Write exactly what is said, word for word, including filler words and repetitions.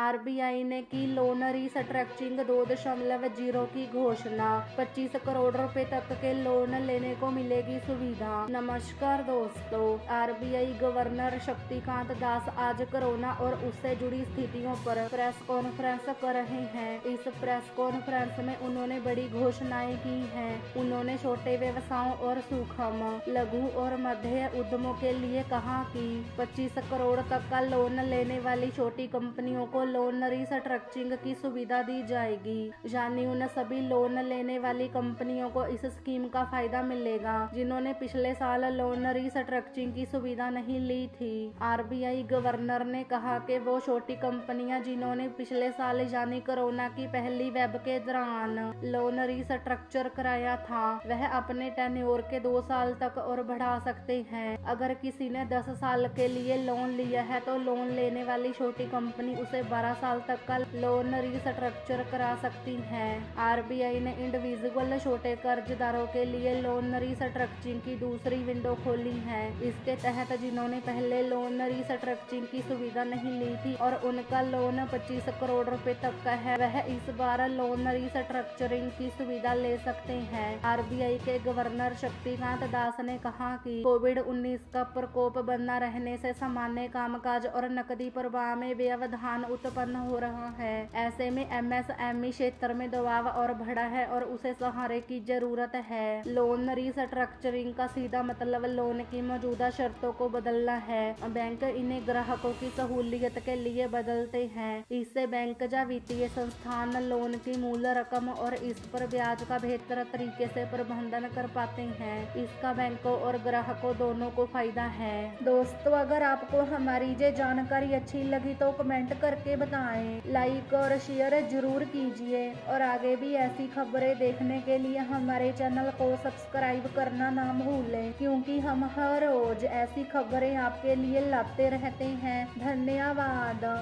RBI ने की loan restructuring दो दशमलव जीरो की घोषणा। पच्चीस करोड़ रुपए तक के लोन लेने को मिलेगी सुविधा। नमस्कार दोस्तों, आरबीआई गवर्नर शक्तिकांत दास आज कोरोना और उससे जुड़ी स्थितियों पर प्रेस कॉन्फ्रेंस कर रहे हैं। इस प्रेस कॉन्फ्रेंस में उन्होंने बड़ी घोषणाएं की हैं। उन्होंने छोटे व्यवसायों और सूक्ष्म, लघु और मध्य उद्यमों के लिए कहा कि पच्चीस करोड़ तक का लोन लेने वाली छोटी कंपनियों को लोन रीस्ट्रक्चरिंग की सुविधा दी जाएगी। यानी उन सभी लोन लेने वाली कंपनियों को इस स्कीम का फायदा मिलेगा जिन्होंने पिछले साल लोन रीस्ट्रक्चरिंग की सुविधा नहीं ली थी। आरबीआई गवर्नर ने कहा कि वो छोटी कंपनियां जिन्होंने पिछले साल यानी कोरोना की पहली वेब के दौरान लोन रीस्ट्रक्चर कराया था, वह अपने टेन्योर के दो साल तक और बढ़ा सकते हैं। अगर किसी ने दस साल के लिए लोन लिया है तो लोन लेने वाली छोटी कंपनी उसे बारह साल तक का लोन रीस्ट्रक्चर करा सकती है। आरबीआई ने इंडिविजुअल छोटे कर्जदारों के लिए लोन रीस्ट्रक्चरिंग की दूसरी विंडो खोली है। इसके तहत जिन्होंने पहले लोन रीस्ट्रक्चरिंग की सुविधा नहीं ली थी और उनका लोन पच्चीस करोड़ रुपए तक का है, वह इस बार लोन रीस्ट्रक्चरिंग की सुविधा ले सकते हैं। आरबीआई के गवर्नर शक्तिकांत दास ने कहा कि कोविड उन्नीस का प्रकोप बना रहने से सामान्य कामकाज और नकदी प्रवाह में व्यवधान उत्पन्न हो रहा है। ऐसे में एमएसएमई क्षेत्र में दबाव और बढ़ा है और उसे सहारे की जरूरत है। लोन रीस्ट्रक्चरिंग का सीधा मतलब लोन की मौजूदा शर्तों को बदलना है। बैंक इन्हें ग्राहकों की सहूलियत के लिए बदलते हैं। इससे बैंक या वित्तीय संस्थान लोन की मूल रकम और इस पर ब्याज का बेहतर तरीके से प्रबंधन कर पाते हैं। इसका बैंकों और ग्राहकों दोनों को फायदा है। दोस्तों, अगर आपको हमारी ये जानकारी अच्छी लगी तो कमेंट करके बताएं, लाइक और शेयर जरूर कीजिए और आगे भी ऐसी खबरें देखने के लिए हमारे चैनल को सब्सक्राइब करना ना भूलें, क्योंकि हम हर रोज ऐसी खबरें आपके लिए लाते रहते हैं। धन्यवाद।